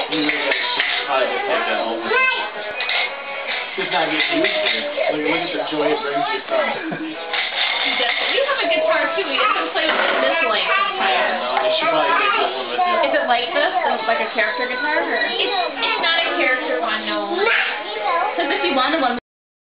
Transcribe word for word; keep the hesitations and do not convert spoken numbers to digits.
You really probably just take that home. Just not get used to it. Look, look at the joy it brings your son. You have a guitar too. You have to play with it this length sometimes. No, you should probably take this one with you. Is it like this? Is it like a character guitar? Or? It's